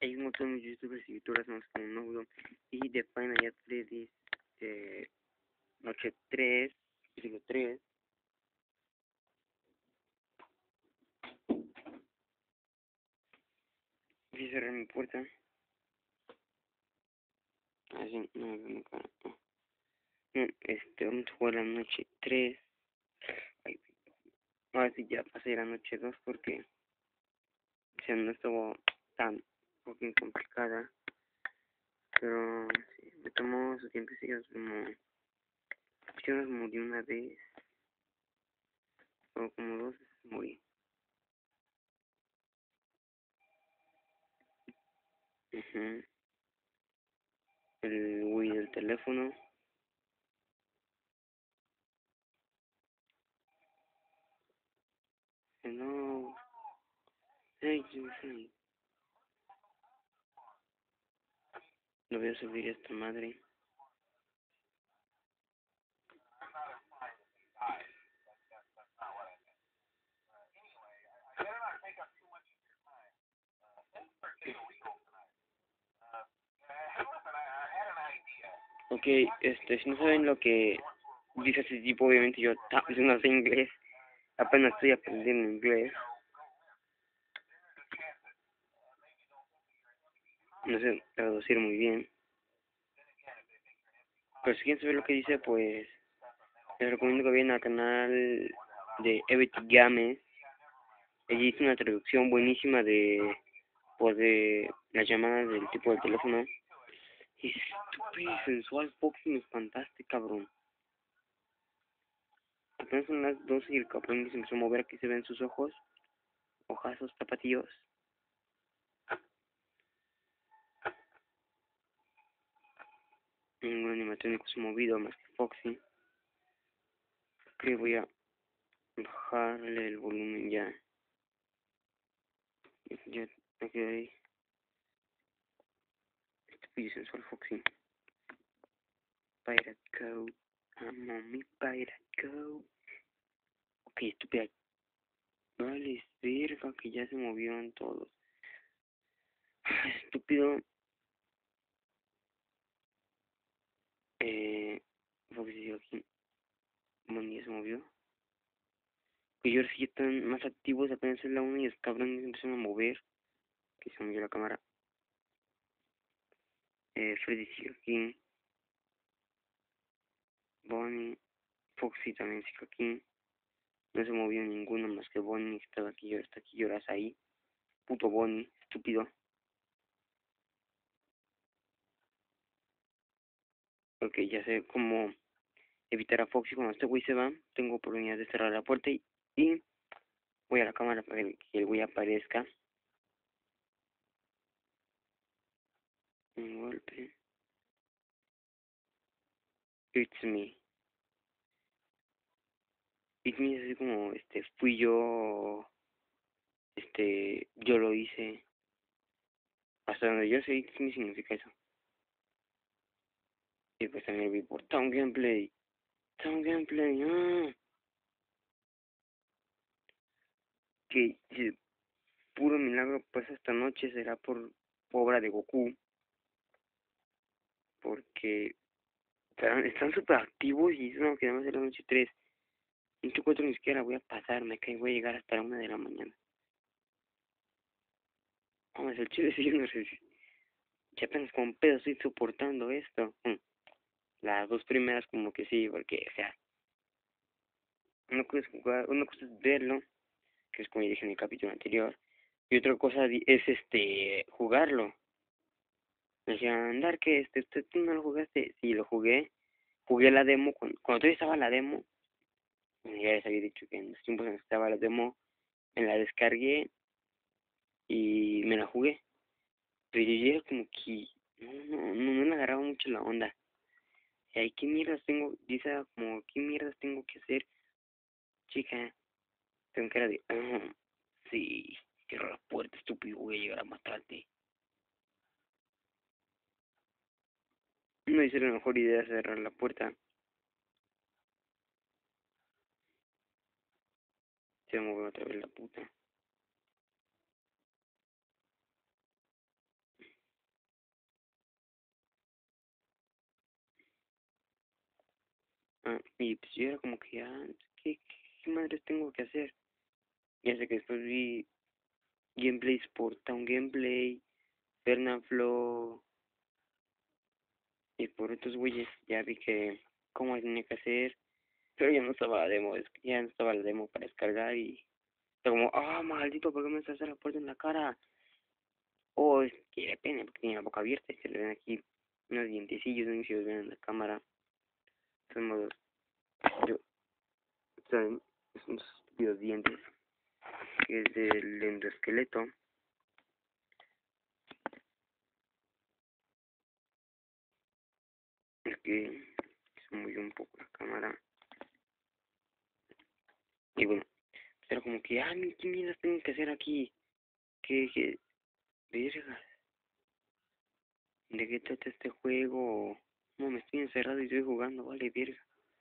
hay un montón de youtubers y youtuberas más como Nodo y de Final Fantasy Freddy's Noche 3, digo 3. Voy a cerrar mi puerta. Así, no me veo mi cara. No, vamos a jugar la noche 3. Ay, ahora sí ya pasé la noche 2 porque, o sea, no estuvo tan fucking complicada. Pero sí, me tomó su tiempo, sí, como, yo nos morí una vez, o como 2 veces morí. El Wii del teléfono. No, hey, no voy a subir esta madre. Ok, si no saben lo que dice ese tipo, obviamente yo no sé inglés, apenas estoy aprendiendo inglés, no sé traducir muy bien, pero si quieren saber lo que dice, pues les recomiendo que vayan al canal de Evity Games. Ella hizo una traducción buenísima de, pues, de las llamadas del tipo de teléfono. Estúpido y sensual, Foxy, me espantaste, cabrón. Apenas son las 12 y el cabrón se empezó a mover. Aquí se ven sus ojos, ojazos, zapatillos. Ningún animatrónico se ha movido más que Foxy. Ok, voy a bajarle el volumen ya. Ya me quedé ahí. Estúpido y sensual, Foxy. Pirate Code. Amo mi Pirate Code. Ok, estúpida. Vale, verga, que ya se movieron todos. Estúpido. Foxy sigue aquí. Bonnie ya se movió. Que yo sí están más activos, apenas es la 1 y los cabrones se empezaron a mover. Que se movió la cámara. Freddy sigue aquí. Bonnie. Foxy también sigue aquí. No se movió ninguno más que Bonnie, que estaba aquí, está aquí, lloras ahí. Puto Bonnie, estúpido. Ok, ya sé cómo evitar a Foxy cuando este güey se va. Tengo oportunidad de cerrar la puerta y voy a la cámara para que el güey aparezca. Un golpe. It's me. It's me es así como, fui yo, yo lo hice. Hasta donde yo sé, it's me significa eso. Y pues también vi por Town Gameplay. Town Gameplay, ah. Que si puro milagro pues esta noche será por obra de Goku. Porque están súper activos y es una que además de la noche 3. En tu 4 ni siquiera voy a pasar, me cae, voy a llegar hasta la 1 de la mañana. Vamos, el chile sí, yo no sé si apenas con pedo estoy soportando esto. Las dos primeras como que sí, porque, o sea, una cosa es jugar, una cosa es verlo, que es como dije en el capítulo anterior, y otra cosa es jugarlo. Me decían, andar que usted tú no lo jugaste, sí lo jugué, jugué la demo, cuando todavía estaba la demo, ya les había dicho que en los tiempos en que estaba la demo, me la descargué y me la jugué. Pero yo ya como que no le agarraba mucho la onda. Y ahí, ¿qué mierdas tengo? Dice como, ¿qué mierdas tengo que hacer? Chica, tengo cara de, sí, cierra la puerta, estúpido, voy a llegar a matarte. No dice la mejor idea cerrar la puerta. Se va a mover otra vez la puta. Y pues yo era como que, ¿qué madres tengo que hacer? Ya sé que después vi gameplays por Town Gameplay, Fernanfloo y por otros güeyes. Ya vi que cómo tenía que hacer, pero ya no estaba la demo, ya no estaba la demo para descargar y estaba como, maldito, ¿por qué me estás la puerta en la cara? Es que depende, porque tiene la boca abierta y se le ven aquí unos dientecillos, no sé si los ven en la cámara. De todos modos, yo, son unos estúpidos dientes, que es del endoesqueleto, es que se movió un poco la cámara. Y bueno, era como que, ¿qué mierda tengo que hacer aquí? ¿Qué, verga? ¿De qué trata este juego? No, me estoy encerrado y estoy jugando, vale, verga.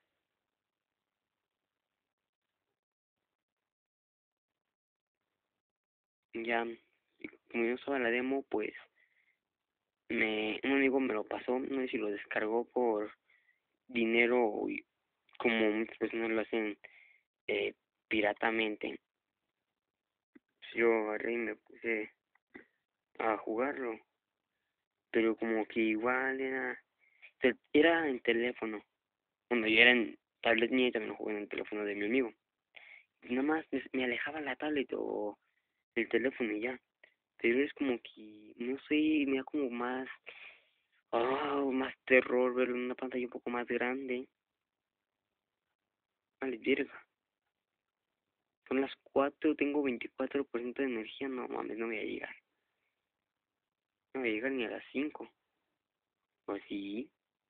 Ya, y como yo estaba en la demo, pues, un amigo me lo pasó, no sé si lo descargó por dinero, y como muchas personas lo hacen piratamente. Pues yo agarré y me puse a jugarlo, pero como que igual era en teléfono. Cuando yo era en tablet mía y también lo jugué en el teléfono de mi amigo. Y nada más me alejaba la tablet o el teléfono y ya. Pero es como que, no sé, me da como más terror verlo en una pantalla un poco más grande. Vale, verga. Son las 4, tengo 24% de energía, no mames, no voy a llegar. No voy a llegar ni a las 5. O sí,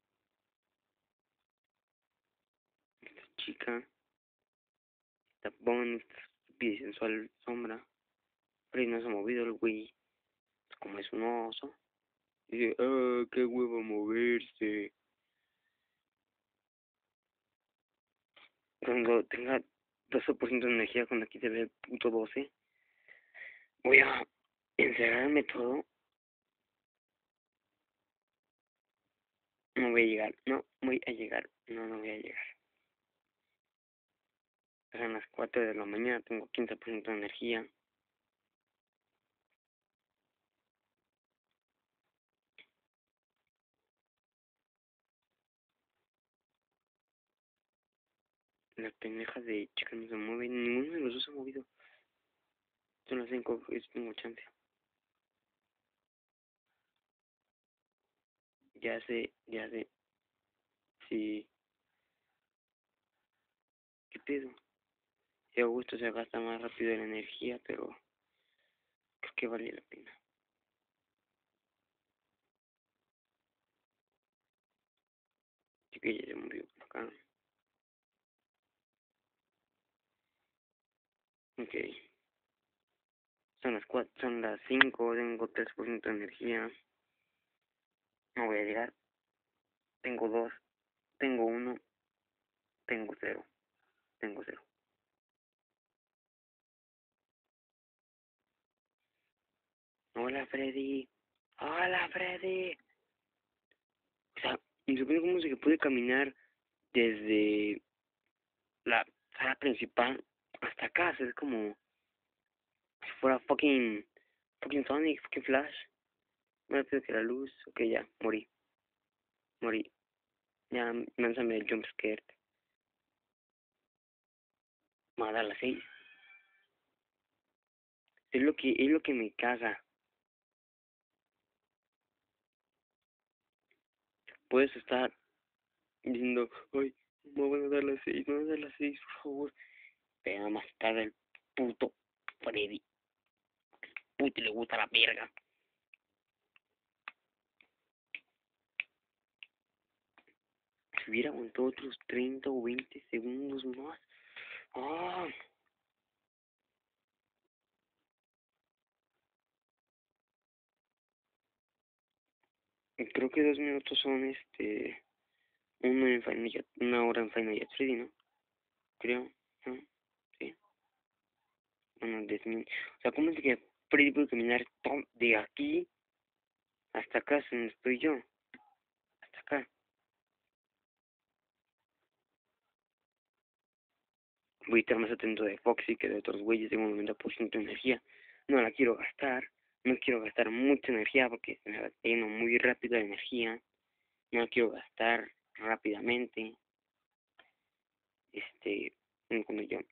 esta chica, esta Bonnie, esta estúpida y sensual sombra. Pero no se ha movido el güey, como es un oso. Dice, qué huevo moverse. Cuando tenga 12% de energía, cuando aquí se ve puto 12, voy a encerrarme todo. No voy a llegar, no voy a llegar, no voy a llegar. Son las 4 de la mañana, tengo 15% de energía. Las pendejas de chicas no se mueven, ninguno de los dos se ha movido. Son las 5, tengo chance. Ya sé, sí, qué pedo. Si a gusto se gasta más rápido la energía, pero creo que vale la pena. Así que ya se movió por acá. Ok. Son las 5, tengo 3% de energía. No voy a llegar. Tengo 2, tengo 1, tengo 0, tengo 0. Hola, Freddy. Hola, Freddy. O sea, me sorprende cómo se puede caminar desde la sala principal hasta acá. O sea, es como si fuera fucking Sonic, fucking Flash. Más rápido que la luz. Ok, ya, morí. Ya, lánzame el jumpscare. Me va a dar las 6. Es lo que me caga. Puedes estar diciendo, ay, me van a dar las 6, me van a dar las 6, por favor. Pero nada más caga el puto Freddy. Puto le gusta la verga. Si hubiera aguantado otros 30 o 20 segundos más. Ah, creo que 2 minutos son una hora en Final Freddy, ¿no? Creo, ¿no? Sí, bueno, 10 minutos. O sea, ¿cómo es que Freddy puede caminar de aquí hasta acá, donde estoy yo? Hasta acá. Voy a estar más atento de Foxy que de otros güeyes. Tengo un 90% de energía. No la quiero gastar. No quiero gastar mucha energía porque se me va yendo muy rápido la energía. No la quiero gastar rápidamente. Cuando yo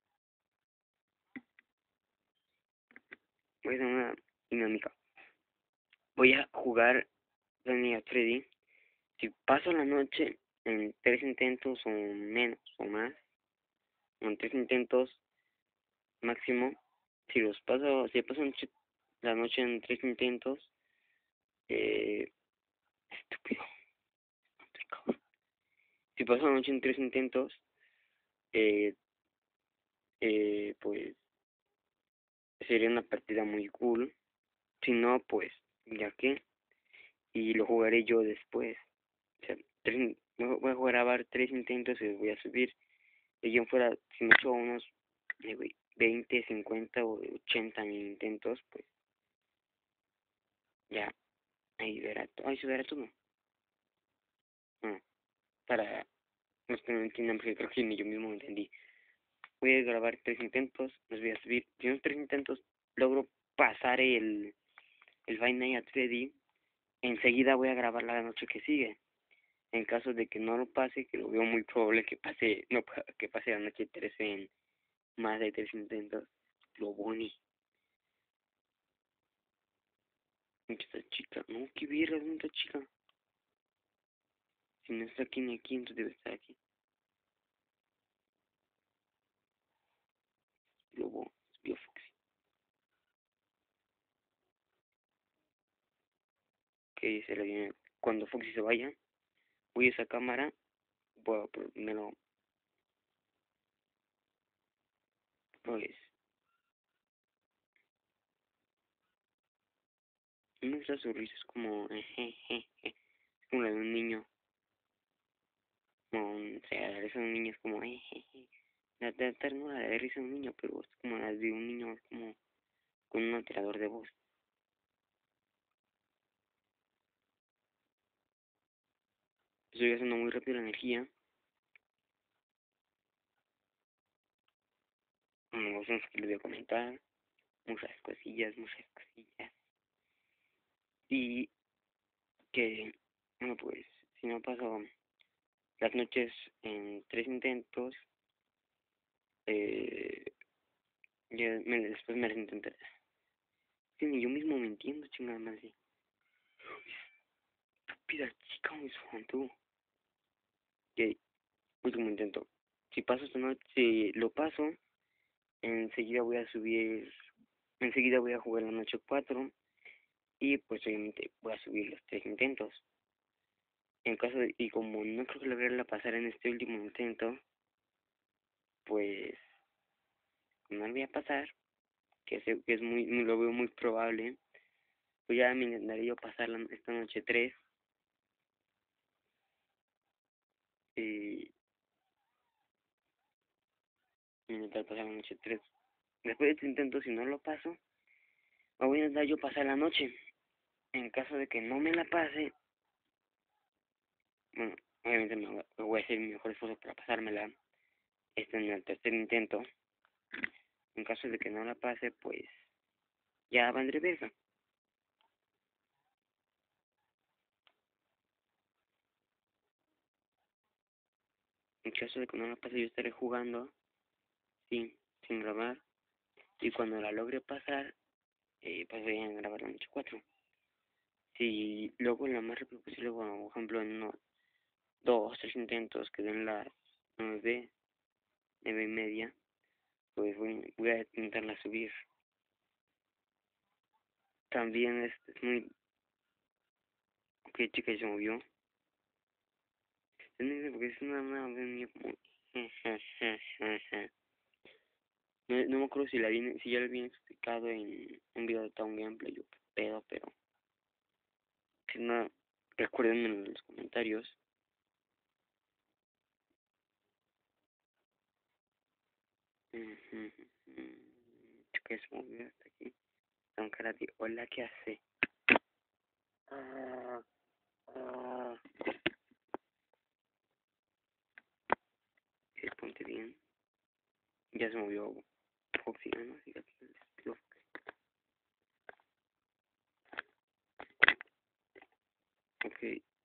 voy a hacer una dinámica. Voy a jugar Daniel Freddy. Si paso la noche en 3 intentos o menos o más, o en 3 intentos máximo, si paso la noche en 3 intentos, estúpido, si paso la noche en 3 intentos, eh, pues sería una partida muy cool. Si no, pues ya que, y lo jugaré yo después. O sea, voy a grabar 3 intentos y los voy a subir. Y yo fuera, si me echo unos 20, 50 o 80 mil intentos, pues ya, ahí se verá todo. No, para los que no entiendan, porque creo que ni yo mismo lo entendí. Voy a grabar 3 intentos, los voy a subir. Si en los 3 intentos logro pasar el Five Nights at Freddy, enseguida voy a grabar la noche que sigue. En caso de que no lo pase, que lo veo muy probable que pase, no, que pase la noche 13 en más de 3 intentos, lo boni. Esta chica, no, qué virra, ¿dónde está chica? Si no está aquí ni aquí, entonces debe estar aquí. Lobo, vio Foxy. Que se le viene. Cuando Foxy se vaya, voy a esa cámara, me lo, pues, no está su risa, es como, es como la de un niño, como, o sea, la risa de un niño es como, la ternura de risa de un niño, pero es como la de un niño, es como con un alterador de voz. Estoy gastando muy rápido la energía, cosas que les voy a comentar, muchas cosillas, y que, bueno, pues, si no paso las noches en 3 intentos, eh, después me las intentaré. Sí, ni yo mismo me entiendo, chingada madre. Estúpida chica, me tú. Ok, último intento. Si paso esta noche, si lo paso, enseguida voy a subir, enseguida voy a jugar la noche 4 y pues obviamente voy a subir los 3 intentos. En caso de, y como no creo que lograrla pasar en este último intento, pues no lo voy a pasar, que es lo veo muy probable, pues ya me intentaré yo pasar esta noche 3 y intentar pasar la noche 3. Después de este intento, si no lo paso, me voy a intentar yo pasar la noche. En caso de que no me la pase, bueno, obviamente voy a hacer mi mejor esfuerzo para pasármela en el tercer intento. En caso de que no la pase, pues ya vendré verga. En caso de que no la pase, yo estaré jugando, sí, sin grabar. Y cuando la logre pasar, pues voy a grabar la noche 4. Si luego la más rápido posible, bueno, por ejemplo, en unos 2, 3 intentos que den las 9, 9:30, pues voy a intentarla subir. También es muy... Ok, chica, se movió. Porque es una muy... No me acuerdo si ya lo había explicado en un video de Town Gameplay o qué pedo, pero... Si no, recuérdenme en los comentarios. Chica, se movió hasta aquí. Don Karate, hola, ¿qué hace? Ah, ah. Ponte bien. Ya se movió Foxy, ¿no? Fíjate, despido. Ok.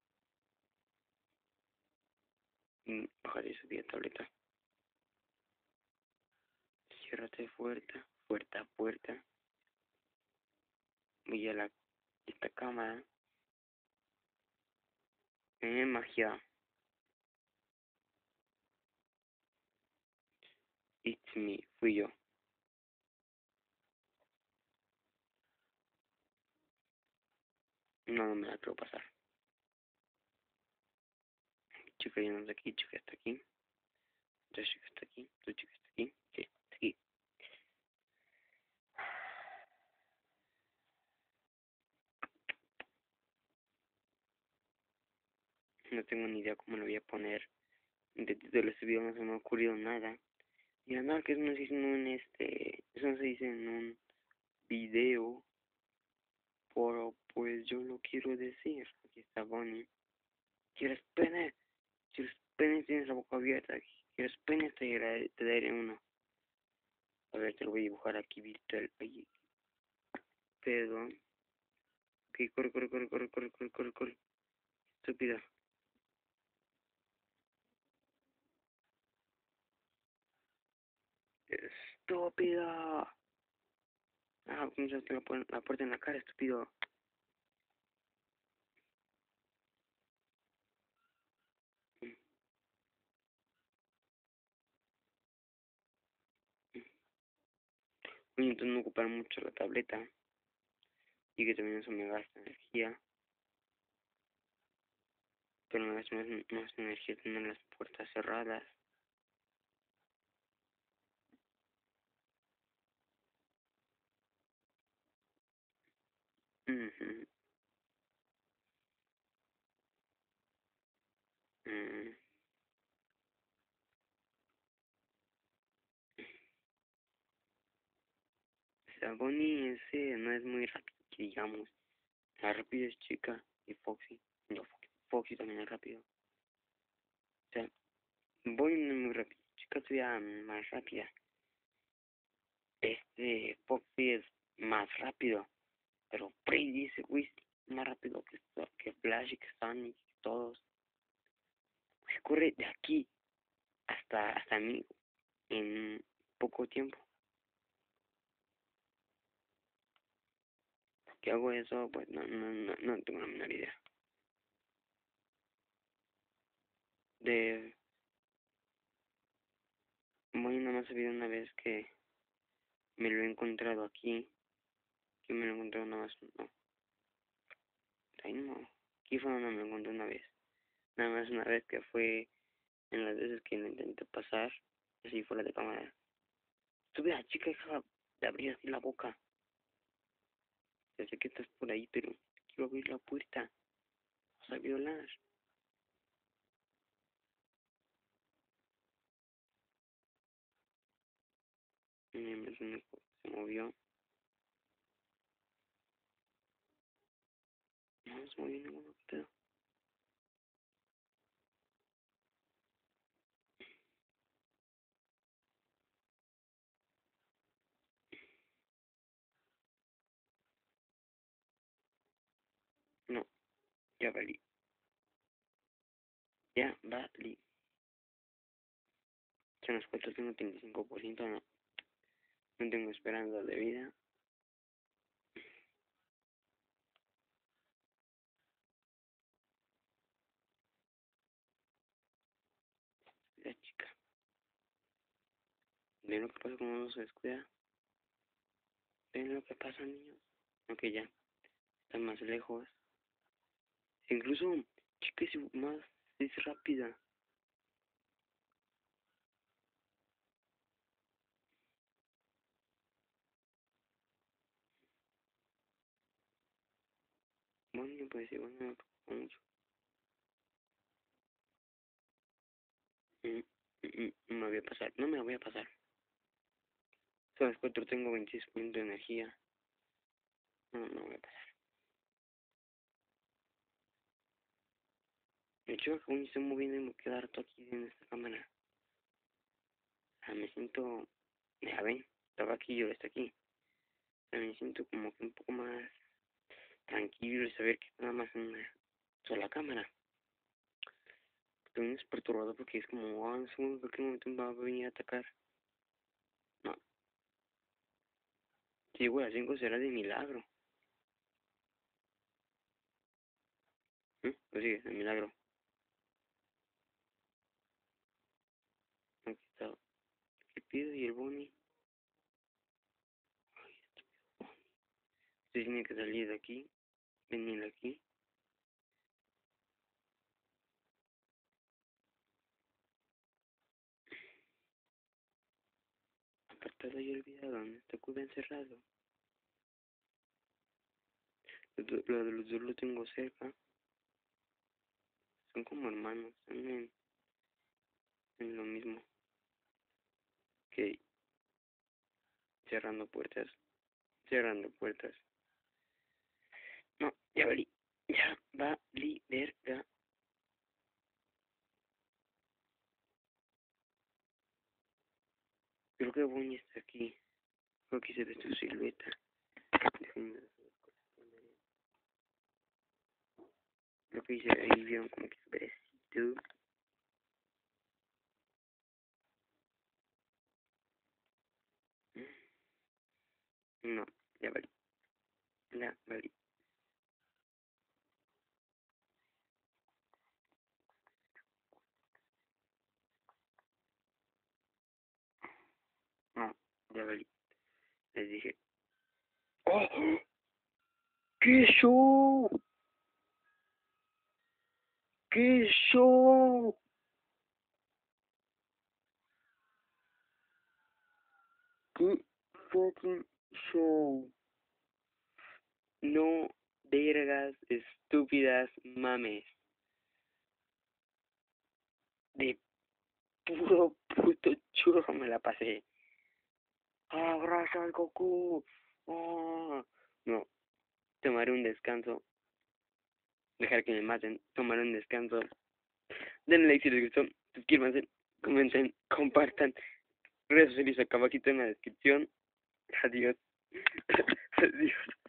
Bajaré su vía tableta. Ciérrate fuerte, puerta, puerta. Voy a esta cámara. Magia. It's me. Fui yo. No, no me la quiero pasar. Chica ya no está aquí, chica está aquí. Otra chica está aquí, tu chica está aquí. Sí, está aquí. No tengo ni idea cómo lo voy a poner. De título este video no se me ha ocurrido nada. Y nada, que eso no se dice en un eso no se dice en un video. Pero pues yo lo quiero decir. Aquí está Bonnie. ¿Quieres pene? ¿Quieres pene? Tienes la boca abierta. ¿Quieres pene? Te daré uno. A ver, te lo voy a dibujar aquí virtual. Oye, pedo. Ok, corre, corre, corre, corre, corre, corre, corre, corre. Estúpida. Estúpida. Ah, ¿cómo se te la puerta en la cara, estúpido? Voy a intentar no ocupar mucho la tableta. Y que también eso me gasta energía. Pero me gasta más energía tener las puertas cerradas. Mhm. Mm. O sea, Bonnie ese no es muy rápido, que digamos. La rápida es chica y Foxy. No, Foxy también es rápido. O sea, Bonnie no es muy rápido. Chica sería más rápida. Foxy es más rápido. Pero Prey dice, güey, más rápido que Flash y que Sonic y todos. Se corre de aquí hasta mí en poco tiempo. ¿Qué hago eso? Pues no tengo la menor idea. De Bonnie nada más he visto una vez que me lo he encontrado aquí. Que me lo encontré nada más. No, ahí no. Aquí fue donde me lo encontré una vez. Nada más una vez que fue en las veces que lo intenté pasar. Así fuera de cámara. Estuve la chica hija de abrir así la boca. Ya sé que estás por ahí, pero quiero abrir la puerta. Vas a violar. Se movió. No se movió ninguno. ¿Qué pedo? No, ya valí. Ya valí. Ya los cuatro tengo 35%. No, no tengo esperanza de vida. La chica. ¿Ven lo que pasa cuando uno se descuida? ¿Ven lo que pasa, niños? Ok, ya. Está más lejos. Incluso, chica es rápida. Bueno, pues igual no me preocupa mucho. No me voy a pasar. No me la voy a pasar. Sabes, cuatro tengo 26 puntos de energía. No, no voy a pasar. De hecho, como se está moviendo y me quedo harto aquí en esta cámara. Me siento Ya ven, estaba aquí y ahora está aquí. Me siento como que un poco más tranquilo y saber que nada más en una sola cámara. También es perturbador porque es como, ah, en segundo, ¿por qué momento va a venir a atacar? No, si llego a las 5 será de milagro. Pues sí, de milagro. Aquí está el pido y el Bonnie. Usted tiene que salir de aquí, venir aquí. Apartado y olvidado, ¿dónde está Cuba encerrado? Lo de los dos lo tengo cerca. Son como hermanos, están en lo mismo. Que cerrando puertas, cerrando puertas. No, ya valí, ya valí, verga. Creo que Bonnie está aquí. Creo que se ve su silueta. Déjenme ver. Creo que dice, ahí vieron como que su besito. No, ya valí, ya valí. No, ya valí. Les dije, ¡oh! ¡Qué show! ¡Qué show! ¡Qué fucking show! No, vergas, estúpidas mames. De puro puto churro me la pasé. ¡Abraza al Goku! ¡Oh! No, tomaré un descanso. Dejar que me maten. Tomaré un descanso. Denle like si les gustó. Suscríbanse, comenten, compartan. Redes sociales acá abajito en la descripción. Adiós. Adiós.